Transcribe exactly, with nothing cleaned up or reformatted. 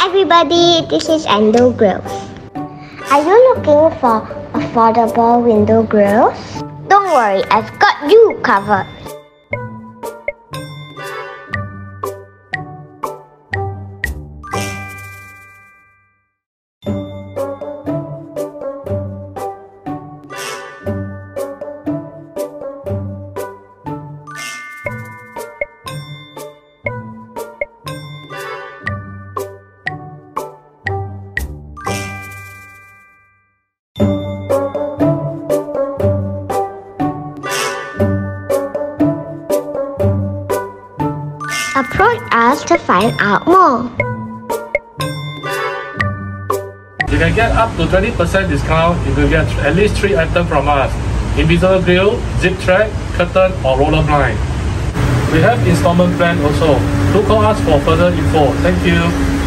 Hi everybody, this is Endo Grilles. Are you looking for affordable window grills? Don't worry, I've got you covered. Approach us to find out more. You can get up to twenty percent discount if you get at least three items from us: invisible grill, zip track, curtain or roller blind. We have installment plan also. Do call us for further info. Thank you.